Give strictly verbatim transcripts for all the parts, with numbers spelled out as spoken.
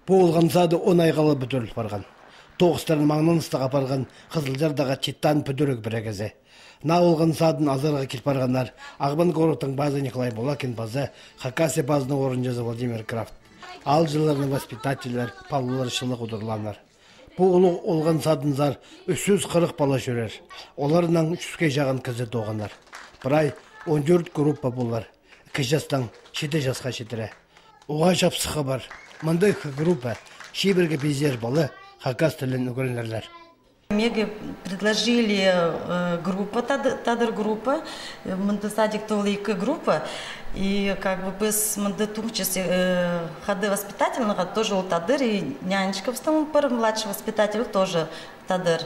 Болған сады он айғалы бүтіріліп барған. Тоғыстарын маңныныстыға барған Қызылжардаға читтан бүдірік бірегізі. На олған садын азарға келіп барғандар Ағбан городтың базы Николай Булакин базы, Хакасия базының орынжазы Владимир Крафт. Ал жыларының воспитателер, палылар шылық ұдырланар. Бұл ұлы олған садынзар үш жүз қырық бала жүрер. Оларынан үш жүзге жағын кізі доғанар. Бірай он төрт группа болар. екі жастан жеті жасқа жетірі. Оға жапсықы бар. Мындай группа шеберге безер балы Хакас тілін үгілінерлер. Мега предложили э, группа, тадыр группа, мында садик толик группа, и как бы без мында тумчеси э, ходы воспитательного тоже у тадыр, и нянечка в том пар младший воспитатель тоже тадыр.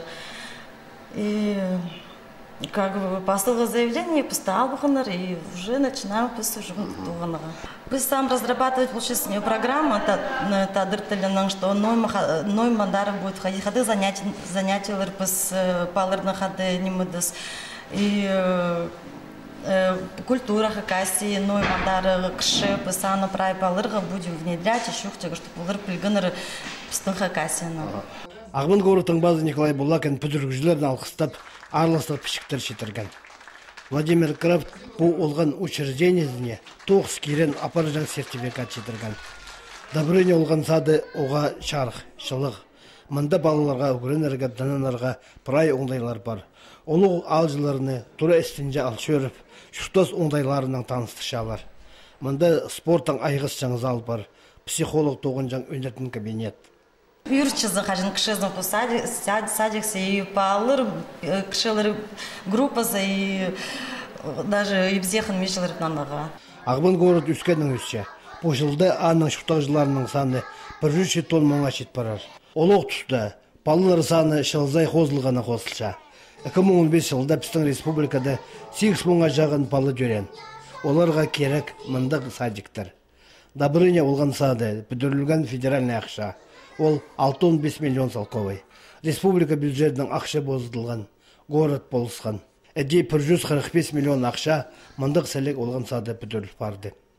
И как бы послала заявление, поставил буханар, и уже начинаем послужить буханара. Мы сам разрабатывать получается программу тадыр тылының, что ной мандар будет ходить, ходы занятия, занятия лырпыс, палырны ходы немыдыс. И культура Хакасии, ной мандар кши, пысану прай палырға будем внедрять, еще чтобы палыр пілгінір пыстың Хакасияны. Ағбан городтың базы Николай Булакин бүдіргізілерін алқыстап, арластыр пішіктер шетірген. Владимир Крафт бұл олған учреждениесіне тоғыз керен апаржан сертификат шетірген. Добрыне олған сады оға шарық, шылық. Мында балаларға, үгірінерге, дананарға пырай оңдайлар бар. Олы алжыларыны тұра істінже алшөріп, шүштас оңдайларының таныстышалар. Мында спорттың айғыз жаңызал бар, психолог тоғын жаң өндердің кабинет. Юрчизы хажин кшезн по садик, садиксе и палыр кшелыр группасы и даже и бзехан мишелыр нанага. Ағбан город үскеннің үссе. Бұл жылда аның шуқтағжыларының саны бір жүз тонн мыңға шет барар. Олық тұста балылар саны шылзай қозылғана қосылша. екі мың он бес жылда біздің республикада сегіз мыңға жағын балы жүрен. Оларға керек мындық садиктер. Добрыня олған сады бүдірілген федеральный ақша. Ол алты он бес миллион салковый. Республика бюджетінің ақша бозытылған, город болысқан. Әдей бір жүз қырық бес миллион ақша мындық сәлек олған сады бүдіріліп барды.